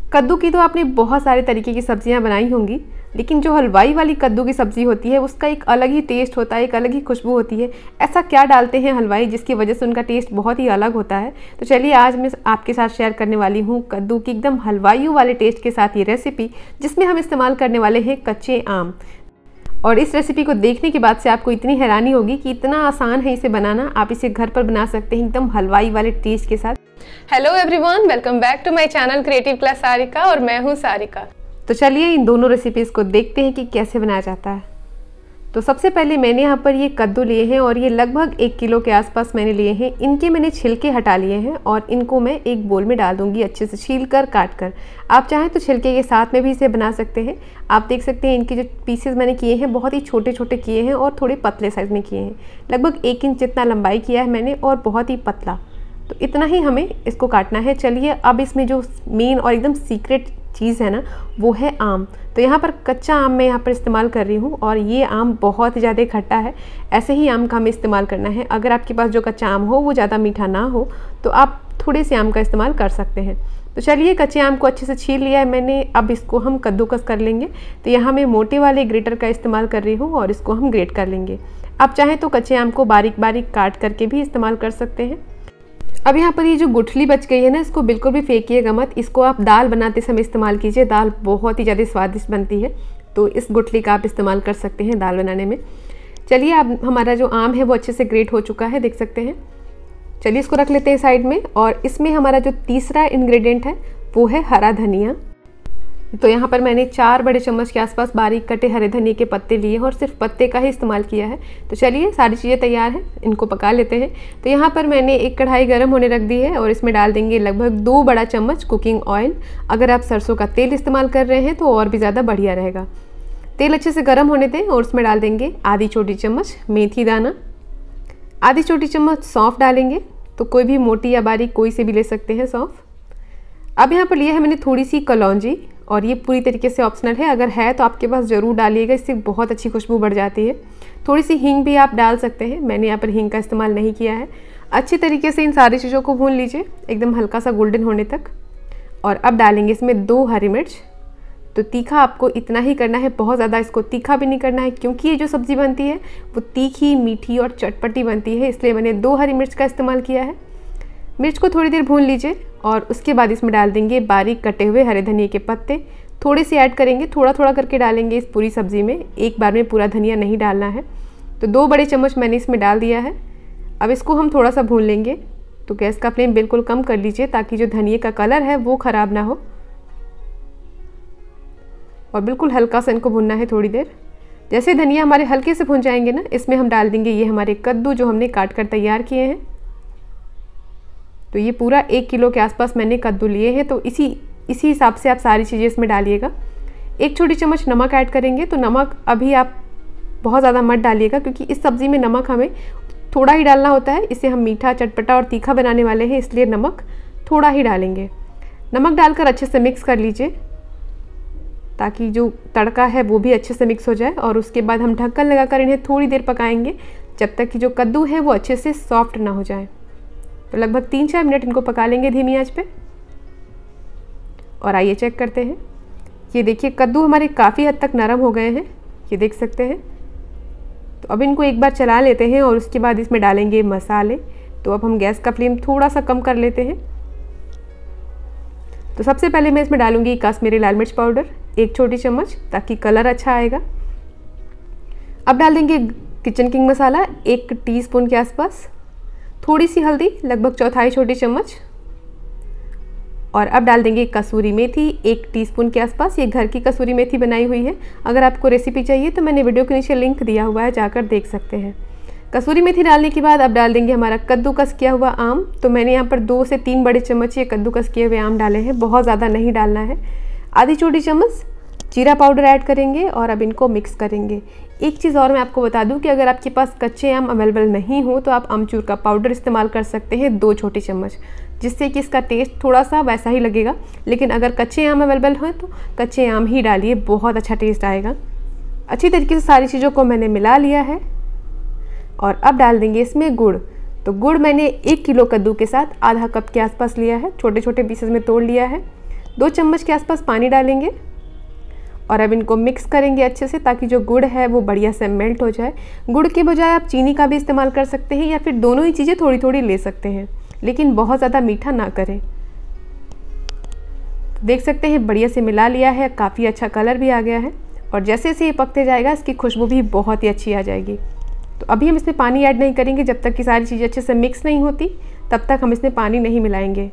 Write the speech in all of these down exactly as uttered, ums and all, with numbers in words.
कद्दू की तो आपने बहुत सारे तरीके की सब्जियां बनाई होंगी, लेकिन जो हलवाई वाली कद्दू की सब्ज़ी होती है उसका एक अलग ही टेस्ट होता है, एक अलग ही खुशबू होती है। ऐसा क्या डालते हैं हलवाई जिसकी वजह से उनका टेस्ट बहुत ही अलग होता है? तो चलिए आज मैं आपके साथ शेयर करने वाली हूँ कद्दू की एकदम हलवाइयों वाले टेस्ट के साथ ये रेसिपी, जिसमें हम इस्तेमाल करने वाले हैं कच्चे आम। और इस रेसिपी को देखने के बाद से आपको इतनी हैरानी होगी कि इतना आसान है इसे बनाना। आप इसे घर पर बना सकते हैं एकदम हलवाई वाले टेस्ट के साथ। Hello everyone, welcome back to my channel creative class Sarika और मैं हूँ सारिका। तो चलिए इन दोनों रेसिपीज़ को देखते हैं कि कैसे बनाया जाता है। तो सबसे पहले मैंने यहाँ पर ये कद्दू लिए हैं और ये लगभग एक किलो के आसपास मैंने लिए हैं। इनके मैंने छिलके हटा लिए हैं और इनको मैं एक बोल में डाल दूँगी, अच्छे से छील कर काट कर। आप चाहें तो छिलके के साथ में भी इसे बना सकते हैं। आप देख सकते हैं इनके जो पीसेस मैंने किए हैं बहुत ही छोटे छोटे किए हैं और थोड़े पतले साइज़ में किए हैं। लगभग एक इंच जितना लंबाई किया है मैंने और बहुत ही पतला, तो इतना ही हमें इसको काटना है। चलिए अब इसमें जो मेन और एकदम सीक्रेट चीज़ है ना, वो है आम। तो यहाँ पर कच्चा आम मैं यहाँ पर इस्तेमाल कर रही हूँ और ये आम बहुत ही ज़्यादा खट्टा है। ऐसे ही आम का हमें इस्तेमाल करना है। अगर आपके पास जो कच्चा आम हो वो ज़्यादा मीठा ना हो तो आप थोड़े से आम का इस्तेमाल कर सकते हैं। तो चलिए कच्चे आम को अच्छे से छील लिया है मैंने, अब इसको हम कद्दूकस कर लेंगे। तो यहाँ मैं मोटे वाले ग्रेटर का इस्तेमाल कर रही हूँ और इसको हम ग्रेट कर लेंगे। आप चाहें तो कच्चे आम को बारीक बारीक काट करके भी इस्तेमाल कर सकते हैं। अब यहाँ पर ये जो गुठली बच गई है ना, इसको बिल्कुल भी फेंकिएगा मत। इसको आप दाल बनाते समय इस्तेमाल कीजिए, दाल बहुत ही ज़्यादा स्वादिष्ट बनती है। तो इस गुठली का आप इस्तेमाल कर सकते हैं दाल बनाने में। चलिए अब हमारा जो आम है वो अच्छे से ग्रेट हो चुका है, देख सकते हैं। चलिए इसको रख लेते हैं साइड में। और इसमें हमारा जो तीसरा इंग्रेडिएंट है वो है हरा धनिया। तो यहाँ पर मैंने चार बड़े चम्मच के आसपास बारीक कटे हरे धनिया के पत्ते लिए और सिर्फ पत्ते का ही इस्तेमाल किया है। तो चलिए सारी चीज़ें तैयार हैं, इनको पका लेते हैं। तो यहाँ पर मैंने एक कढ़ाई गर्म होने रख दी है और इसमें डाल देंगे लगभग दो बड़ा चम्मच कुकिंग ऑयल। अगर आप सरसों का तेल इस्तेमाल कर रहे हैं तो और भी ज़्यादा बढ़िया रहेगा। तेल अच्छे से गर्म होने दें और उसमें डाल देंगे आधी छोटी चम्मच मेथी दाना, आधी छोटी चम्मच सौंफ डालेंगे। तो कोई भी मोटी या बारीक कोई से भी ले सकते हैं सौंफ। अब यहाँ पर लिया है मैंने थोड़ी सी कलौंजी और ये पूरी तरीके से ऑप्शनल है, अगर है तो आपके पास ज़रूर डालिएगा, इससे बहुत अच्छी खुशबू बढ़ जाती है। थोड़ी सी हींग भी आप डाल सकते हैं, मैंने यहाँ पर हींग का इस्तेमाल नहीं किया है। अच्छी तरीके से इन सारी चीज़ों को भून लीजिए एकदम हल्का सा गोल्डन होने तक। और अब डालेंगे इसमें दो हरी मिर्च। तो तीखा आपको इतना ही करना है, बहुत ज़्यादा इसको तीखा भी नहीं करना है, क्योंकि ये जो सब्ज़ी बनती है वो तीखी मीठी और चटपटी बनती है, इसलिए मैंने दो हरी मिर्च का इस्तेमाल किया है। मिर्च को थोड़ी देर भून लीजिए और उसके बाद इसमें डाल देंगे बारीक कटे हुए हरे धनिया के पत्ते। थोड़े से ऐड करेंगे, थोड़ा थोड़ा करके डालेंगे इस पूरी सब्ज़ी में, एक बार में पूरा धनिया नहीं डालना है। तो दो बड़े चम्मच मैंने इसमें डाल दिया है। अब इसको हम थोड़ा सा भून लेंगे। तो गैस का फ्लेम बिल्कुल कम कर लीजिए ताकि जो धनिया का कलर है वो ख़राब ना हो। और बिल्कुल हल्का सा इनको भूनना है थोड़ी देर। जैसे धनिया हमारे हल्के से भून जाएंगे ना, इसमें हम डाल देंगे ये हमारे कद्दू जो हमने काट कर तैयार किए हैं। तो ये पूरा एक किलो के आसपास मैंने कद्दू लिए हैं, तो इसी इसी हिसाब से आप सारी चीज़ें इसमें डालिएगा। एक छोटी चम्मच नमक ऐड करेंगे। तो नमक अभी आप बहुत ज़्यादा मत डालिएगा, क्योंकि इस सब्ज़ी में नमक हमें थोड़ा ही डालना होता है। इसे हम मीठा चटपटा और तीखा बनाने वाले हैं, इसलिए नमक थोड़ा ही डालेंगे। नमक डालकर अच्छे से मिक्स कर लीजिए ताकि जो तड़का है वो भी अच्छे से मिक्स हो जाए। और उसके बाद हम ढक्कन लगाकर इन्हें थोड़ी देर पकाएंगे, जब तक कि जो कद्दू है वो अच्छे से सॉफ्ट ना हो जाए। तो लगभग तीन चार मिनट इनको पका लेंगे धीमी आंच पे। और आइए चेक करते हैं। ये देखिए कद्दू हमारे काफ़ी हद तक नरम हो गए हैं, ये देख सकते हैं। तो अब इनको एक बार चला लेते हैं और उसके बाद इसमें डालेंगे मसाले। तो अब हम गैस का फ्लेम थोड़ा सा कम कर लेते हैं। तो सबसे पहले मैं इसमें डालूंगी कश्मीरी लाल मिर्च पाउडर एक छोटी चम्मच, ताकि कलर अच्छा आएगा। अब डाल देंगे किचन किंग मसाला एक टीस्पून के आसपास, थोड़ी सी हल्दी लगभग चौथाई छोटी चम्मच। और अब डाल देंगे कसूरी मेथी एक टीस्पून के आसपास। ये घर की कसूरी मेथी बनाई हुई है। अगर आपको रेसिपी चाहिए तो मैंने वीडियो के नीचे लिंक दिया हुआ है, जाकर देख सकते हैं। कसूरी मेथी डालने के बाद अब डाल देंगे हमारा कद्दूकस किया हुआ आम। तो मैंने यहाँ पर दो से तीन बड़े चम्मच ये कद्दूकस किए हुए आम डाले हैं, बहुत ज़्यादा नहीं डालना है। आधी छोटी चम्मच जीरा पाउडर ऐड करेंगे और अब इनको मिक्स करेंगे। एक चीज़ और मैं आपको बता दूं कि अगर आपके पास कच्चे आम अवेलेबल नहीं हो तो आप अमचूर का पाउडर इस्तेमाल कर सकते हैं दो छोटी चम्मच, जिससे कि इसका टेस्ट थोड़ा सा वैसा ही लगेगा। लेकिन अगर कच्चे आम अवेलेबल हो तो कच्चे आम ही डालिए, बहुत अच्छा टेस्ट आएगा। अच्छी तरीके से सारी चीज़ों को मैंने मिला लिया है और अब डाल देंगे इसमें गुड़। तो गुड़ मैंने एक किलो कद्दू के साथ आधा कप के आसपास लिया है, छोटे छोटे पीसेस में तोड़ लिया है। दो चम्मच के आसपास पानी डालेंगे और अब इनको मिक्स करेंगे अच्छे से, ताकि जो गुड़ है वो बढ़िया से मेल्ट हो जाए। गुड़ के बजाय आप चीनी का भी इस्तेमाल कर सकते हैं या फिर दोनों ही चीज़ें थोड़ी थोड़ी ले सकते हैं, लेकिन बहुत ज़्यादा मीठा ना करें। देख सकते हैं बढ़िया से मिला लिया है, काफ़ी अच्छा कलर भी आ गया है और जैसे जैसे ये पकते जाएगा इसकी खुशबू भी बहुत ही अच्छी आ जाएगी। तो अभी हम इसमें पानी ऐड नहीं करेंगे, जब तक कि सारी चीज़ें अच्छे से मिक्स नहीं होती तब तक हम इसमें पानी नहीं मिलाएंगे।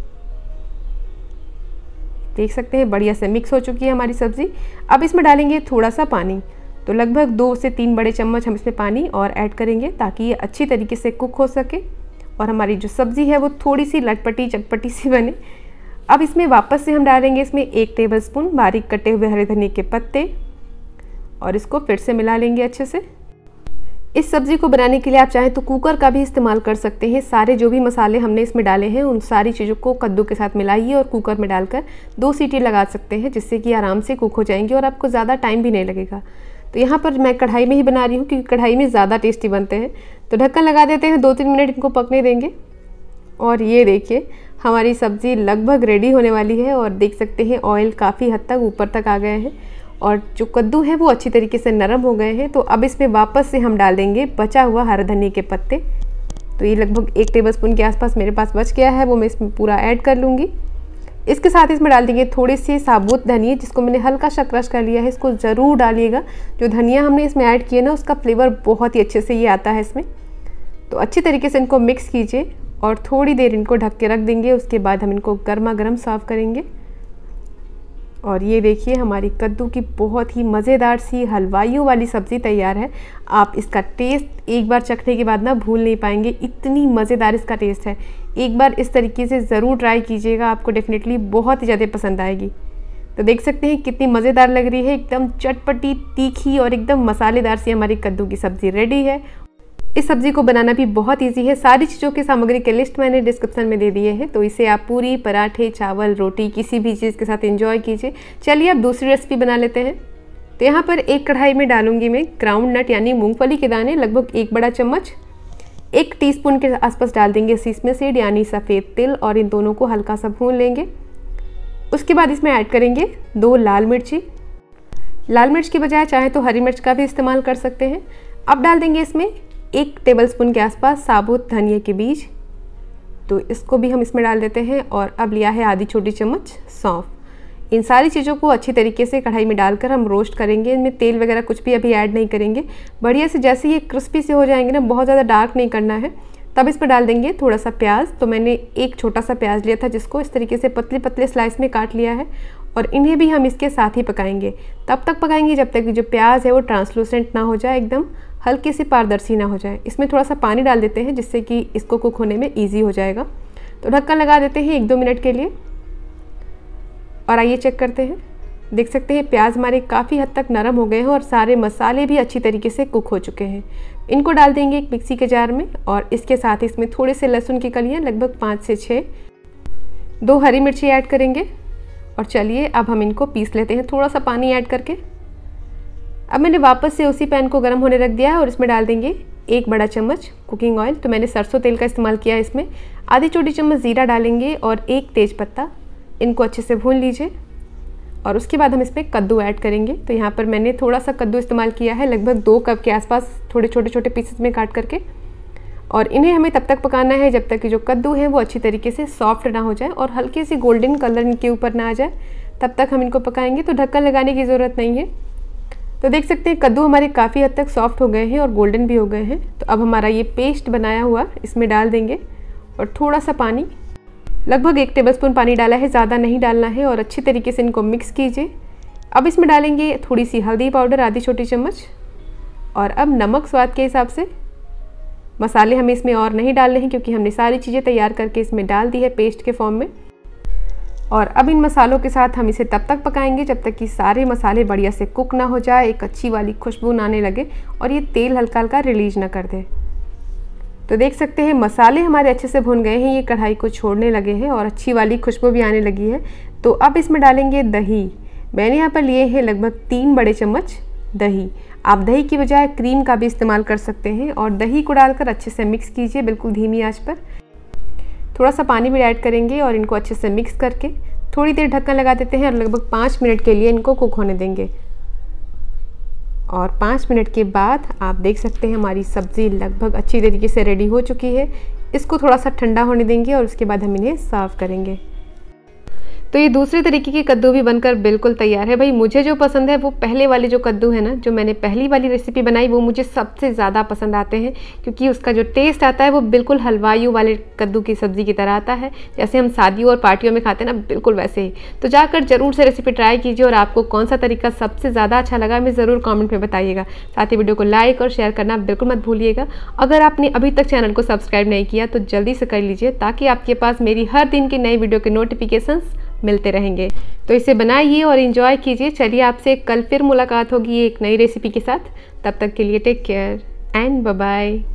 देख सकते हैं बढ़िया से मिक्स हो चुकी है हमारी सब्ज़ी। अब इसमें डालेंगे थोड़ा सा पानी, तो लगभग दो से तीन बड़े चम्मच हम इसमें पानी और ऐड करेंगे ताकि ये अच्छी तरीके से कुक हो सके और हमारी जो सब्ज़ी है वो थोड़ी सी लटपटी चटपटी सी बने। अब इसमें वापस से हम डालेंगे इसमें एक टेबलस्पून बारीक कटे हुए हरे धनिया के पत्ते और इसको फिर से मिला लेंगे अच्छे से। इस सब्ज़ी को बनाने के लिए आप चाहें तो कुकर का भी इस्तेमाल कर सकते हैं। सारे जो भी मसाले हमने इसमें डाले हैं उन सारी चीज़ों को कद्दू के साथ मिलाइए और कुकर में डालकर दो सीटी लगा सकते हैं, जिससे कि आराम से कुक हो जाएंगे और आपको ज़्यादा टाइम भी नहीं लगेगा। तो यहाँ पर मैं कढ़ाई में ही बना रही हूँ क्योंकि कढ़ाई में ज़्यादा टेस्टी बनते हैं। तो ढक्कन लगा देते हैं, दो तीन मिनट इनको पकने देंगे और ये देखिए हमारी सब्ज़ी लगभग रेडी होने वाली है और देख सकते हैं ऑयल काफ़ी हद तक ऊपर तक आ गए हैं और जो कद्दू है वो अच्छी तरीके से नरम हो गए हैं। तो अब इसमें वापस से हम डाल देंगे बचा हुआ हरे धनिया के पत्ते। तो ये लगभग एक टेबलस्पून के आसपास मेरे पास बच गया है, वो मैं इसमें पूरा ऐड कर लूँगी। इसके साथ इसमें डाल देंगे थोड़ी सी साबुत धनिया, जिसको मैंने हल्का सा क्रश कर लिया है। इसको ज़रूर डालिएगा, जो धनिया हमने इसमें ऐड किया ना उसका फ्लेवर बहुत ही अच्छे से ये आता है इसमें। तो अच्छी तरीके से इनको मिक्स कीजिए और थोड़ी देर इनको ढक के रख देंगे। उसके बाद हम इनको गर्मा गर्म सर्व करेंगे। और ये देखिए हमारी कद्दू की बहुत ही मज़ेदार सी हलवाइयों वाली सब्ज़ी तैयार है। आप इसका टेस्ट एक बार चखने के बाद ना भूल नहीं पाएंगे, इतनी मज़ेदार इसका टेस्ट है। एक बार इस तरीके से ज़रूर ट्राई कीजिएगा, आपको डेफिनेटली बहुत ही ज़्यादा पसंद आएगी। तो देख सकते हैं कितनी मज़ेदार लग रही है, एकदम चटपटी तीखी और एकदम मसालेदार सी हमारी कद्दू की सब्ज़ी रेडी है। इस सब्ज़ी को बनाना भी बहुत इजी है। सारी चीज़ों की सामग्री के लिस्ट मैंने डिस्क्रिप्शन में दे दिए हैं, तो इसे आप पूरी पराठे चावल रोटी किसी भी चीज़ के साथ एंजॉय कीजिए। चलिए अब दूसरी रेसिपी बना लेते हैं। तो यहाँ पर एक कढ़ाई में डालूंगी मैं ग्राउंड नट यानी मूंगफली के दाने, लगभग एक बड़ा चम्मच। एक टीस्पून के आसपास डाल देंगे सिसमे सीड यानी सफ़ेद तिल और इन दोनों को हल्का सा भून लेंगे। उसके बाद इसमें ऐड करेंगे दो लाल मिर्ची। लाल मिर्च की बजाय चाहे तो हरी मिर्च का भी इस्तेमाल कर सकते हैं। अब डाल देंगे इसमें एक टेबलस्पून के आसपास साबुत धनिया के बीज, तो इसको भी हम इसमें डाल देते हैं। और अब लिया है आधी छोटी चम्मच सौंफ। इन सारी चीज़ों को अच्छी तरीके से कढ़ाई में डालकर हम रोस्ट करेंगे। इनमें तेल वगैरह कुछ भी अभी ऐड नहीं करेंगे। बढ़िया से जैसे ये क्रिस्पी से हो जाएंगे ना, बहुत ज़्यादा डार्क नहीं करना है, तब इस पर डाल देंगे थोड़ा सा प्याज। तो मैंने एक छोटा सा प्याज लिया था जिसको इस तरीके से पतले पतले स्लाइस में काट लिया है और इन्हें भी हम इसके साथ ही पकाएंगे। तब तक पकाएंगे जब तक कि जो प्याज है वो ट्रांसलूसेंट ना हो जाए, एकदम हल्की सी पारदर्शी ना हो जाए। इसमें थोड़ा सा पानी डाल देते हैं जिससे कि इसको कुक होने में ईजी हो जाएगा। तो ढक्कन लगा देते हैं एक दो मिनट के लिए और आइए चेक करते हैं। देख सकते हैं प्याज हमारे काफ़ी हद तक नरम हो गए हैं और सारे मसाले भी अच्छी तरीके से कुक हो चुके हैं। इनको डाल देंगे एक मिक्सी के जार में और इसके साथ इसमें थोड़े से लहसुन की कलियाँ, लगभग पाँच से छः, दो हरी मिर्ची ऐड करेंगे और चलिए अब हम इनको पीस लेते हैं थोड़ा सा पानी ऐड करके। अब मैंने वापस से उसी पैन को गर्म होने रख दिया है और इसमें डाल देंगे एक बड़ा चम्मच कुकिंग ऑयल। तो मैंने सरसों तेल का इस्तेमाल किया है इसमें। आधी छोटी चम्मच ज़ीरा डालेंगे और एक तेज पत्ता। इनको अच्छे से भून लीजिए और उसके बाद हम इसमें कद्दू ऐड करेंगे। तो यहाँ पर मैंने थोड़ा सा कद्दू इस्तेमाल किया है, लगभग दो कप के आसपास, थोड़े छोटे छोटे पीसेस में काट करके। और इन्हें हमें तब तक पकाना है जब तक कि जो कद्दू है वो अच्छी तरीके से सॉफ्ट ना हो जाए और हल्की सी गोल्डन कलर इनके ऊपर ना आ जाए, तब तक हम इनको पकाएंगे। तो ढक्कन लगाने की ज़रूरत नहीं है। तो देख सकते हैं कद्दू हमारे काफ़ी हद तक सॉफ्ट हो गए हैं और गोल्डन भी हो गए हैं। तो अब हमारा ये पेस्ट बनाया हुआ इसमें डाल देंगे और थोड़ा सा पानी, लगभग एक टेबलस्पून पानी डाला है, ज़्यादा नहीं डालना है। और अच्छी तरीके से इनको मिक्स कीजिए। अब इसमें डालेंगे थोड़ी सी हल्दी पाउडर, आधी छोटी चम्मच, और अब नमक स्वाद के हिसाब से। मसाले हमें इसमें और नहीं डालने हैं क्योंकि हमने सारी चीज़ें तैयार करके इसमें डाल दी है पेस्ट के फॉर्म में। और अब इन मसालों के साथ हम इसे तब तक पकाएंगे जब तक कि सारे मसाले बढ़िया से कुक ना हो जाए, एक अच्छी वाली खुशबू ना आने लगे और ये तेल हल्का हल्का रिलीज ना कर दे। तो देख सकते हैं मसाले हमारे अच्छे से भुन गए हैं, ये कढ़ाई को छोड़ने लगे हैं और अच्छी वाली खुशबू भी आने लगी है। तो अब इसमें डालेंगे दही। मैंने यहाँ पर लिए हैं लगभग तीन बड़े चम्मच दही। आप दही की बजाय क्रीम का भी इस्तेमाल कर सकते हैं। और दही को डालकर अच्छे से मिक्स कीजिए, बिल्कुल धीमी आंच पर। थोड़ा सा पानी भी ऐड करेंगे और इनको अच्छे से मिक्स करके थोड़ी देर ढक्कन लगा देते हैं और लगभग पाँच मिनट के लिए इनको कुक होने देंगे। और पाँच मिनट के बाद आप देख सकते हैं हमारी सब्ज़ी लगभग अच्छी तरीके से रेडी हो चुकी है। इसको थोड़ा सा ठंडा होने देंगे और उसके बाद हम इन्हें सर्व करेंगे। तो ये दूसरे तरीके के कद्दू भी बनकर बिल्कुल तैयार है। भाई मुझे जो पसंद है वो पहले वाले जो कद्दू है ना, जो मैंने पहली वाली रेसिपी बनाई, वो मुझे सबसे ज़्यादा पसंद आते हैं, क्योंकि उसका जो टेस्ट आता है वो बिल्कुल हलवाइयों वाले कद्दू की सब्ज़ी की तरह आता है, जैसे हम शादियों और पार्टियों में खाते हैं ना, बिल्कुल वैसे ही। तो जाकर जरूर से रेसिपी ट्राई कीजिए और आपको कौन सा तरीका सबसे ज़्यादा अच्छा लगा हमें ज़रूर कॉमेंट में बताइएगा। साथ ही वीडियो को लाइक और शेयर करना बिल्कुल मत भूलिएगा। अगर आपने अभी तक चैनल को सब्सक्राइब नहीं किया तो जल्दी से कर लीजिए, ताकि आपके पास मेरी हर दिन की नई वीडियो के नोटिफिकेशंस मिलते रहेंगे। तो इसे बनाइए और एंजॉय कीजिए। चलिए आपसे कल फिर मुलाकात होगी एक नई रेसिपी के साथ। तब तक के लिए take care and bye bye.